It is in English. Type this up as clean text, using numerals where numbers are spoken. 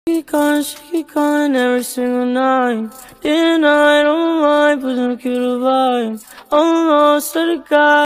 She keep calling every single night. Day and night, on my mind, pushing a cute vibe. Almost to the God.